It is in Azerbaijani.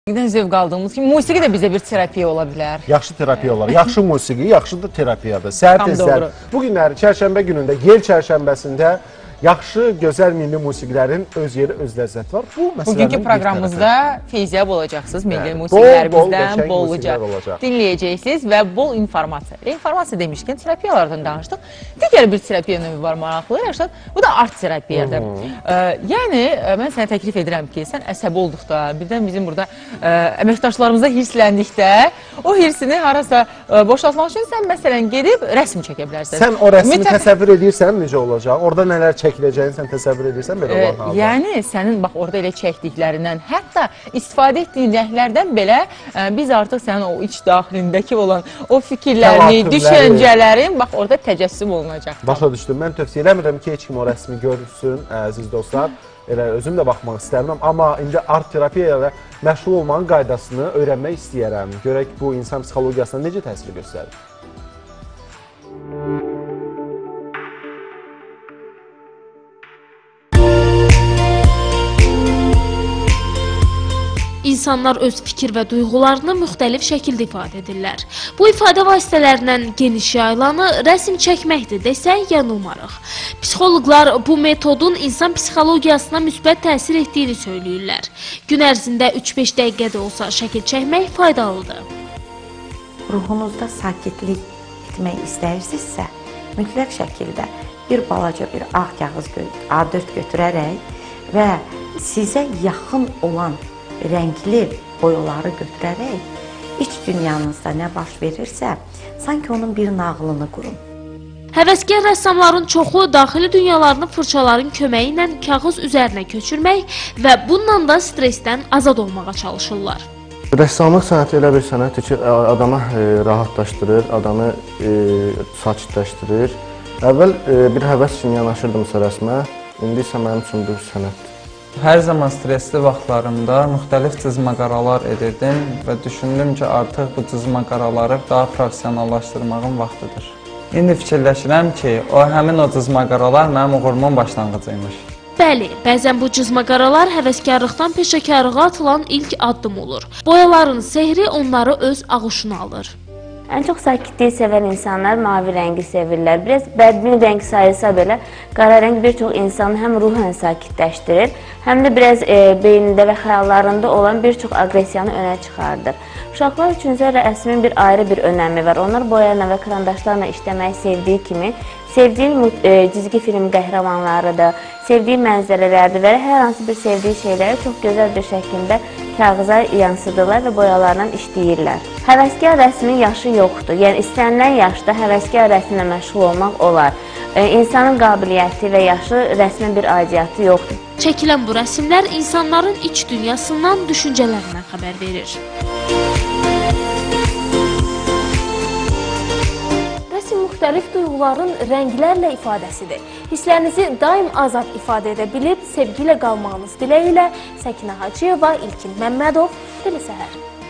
Zövq aldığımız kimi, musiqi də bizə bir terapiya ola bilər. Yaxşı terapiya olar. Yaxşı musiqi, yaxşı da terapiyadır. Səhər tezlər. Bu günləri çərşənbə günündə, yel çərşənbəsində yaxşı, gözəl milli musiqilərin öz yeri, öz ləzzəti var. Bu məsələnin bugünkü proqramımızda feyziyab olacaqsınız. Milli musiqilərimizdən bolluca dinləyəcəksiniz və bol informasiya. İnformasiya demişkən terapiyalardan danışdıq. Digər bir terapiya növü var maraqlı. Bu da art terapiyadır. Yəni, mən sənə təklif edirəm ki, sən əsəbi olduqda, birdən bizim burada əməkdaşlarımıza hirsləndikdə, o hirsini harasa boşaltmaq üçün sən məsələn gedib rəsm çəkə bilərsən. Sən o rəsmi təsəvvür edirsən necə olacaq? Orada nələr çəkiləcəyini sən təsəvvür edirsən belə olan halda? Yəni, sənin bax orada elə çəkdiklərindən, hətta istifadə etdiyin rəhlərdən belə biz artıq sənin o iç daxilindəki olan o fikirlərini, düşüncələrin bax orada təcəssüm olunacaq. Başa düşdüm. Mən tövsiyə eləmirəm ki, heç kim o rəsmi görsün, əziz dostlar. Elə özüm də baxmaq istəyirəm, amma indi art terapiya ilə məşğul olmanın qaydasını öyrənmək istəyirəm. Görək bu insan psixologiyasına necə təsir göstərir? İnsanlar öz fikir və duyğularını müxtəlif şəkildə ifadə edirlər. Bu ifadə vasitələrindən geniş yayılanı rəsm çəkməkdir desək yanılmarıq. Psixoloqlar bu metodun insan psixologiyasına müsbət təsir etdiyini söyləyirlər. Gün ərzində 3-5 dəqiqə də olsa şəkil çəkmək faydalıdır. Ruhunuzda sakitlik etmək istəyirsinizsə, mütləq şəkildə bir balaca bir ağ kağız A4 götürərək və sizə yaxın olan rəngli boyaları götürərək iç dünyanızda nə baş verirsə, sanki onun bir nağılını qurun. Həvəskar rəssamların çoxu daxili dünyalarını fırçaların köməyi ilə kağız üzərinə köçürmək və bununla da stressdən azad olmağa çalışırlar. Rəssamlıq sənəti elə bir sənətdir ki, adamı rahatlaşdırır, adamı sakitləşdirir. Əvvəl bir həvəs kimi yanaşırdımsa rəsmə, indi isə mənim üçün bir sənətdir. Hər zaman stresli vaxtlarımda müxtəlif cızmaqaralar edirdim və düşündüm ki, artıq bu cızmaqaraları daha professionallaşdırmağın vaxtıdır. İndi fikirləşirəm ki, həmin o cızmaqaralar mənim uğurumun başlanğıcıymış. Bəli, bəzən bu cızmaqaralar həvəskarlıqdan peşəkarlığa atılan ilk addım olur. Boyaların sehri onları öz ağuşuna alır. Ən çox sakitliyi sevən insanlar mavi rəngi sevirlər. Biraz bədbin rəng sayılsa belə, qara rəng bir çox insanı həm ruhən sakitləşdirir, həm də biraz beynində və xəyallarında olan bir çox aqressiyanı önə çıxardır. Uşaqlar üçün isə rəsmin bir ayrı bir önəmi var. Onlar boyayla və karandaşlarla işləməyi sevdiyi kimi, sevdiyi cizgi film qəhrəmanlarıdır, sevdiyi mənzərələrdir və hər hansı bir sevdiyi şeyləri çox gözəl bir şəkildə kağıza yansıdırlar və boyalarla işləyirlər. Həvəskar rəsmin yaşı yoxdur. Yəni, istənilən yaşda həvəskar rəsmlə məşğul olmaq olar. İnsanın qabiliyyəti və yaşı rəsmin bir aidiyyatı yoxdur. Çəkilən bu rəsmlər insanların iç dünyasından, düşüncələrindən xəbər verir. Rəsm müxtəlif duyğuların rənglərlə ifadəsidir. Hisslərinizi daim azad ifadə edə bilib, sevgi ilə qalmağınız diləyilə Səkinə Hacıyeva, İlkin Məmmədov, Tele Səhər.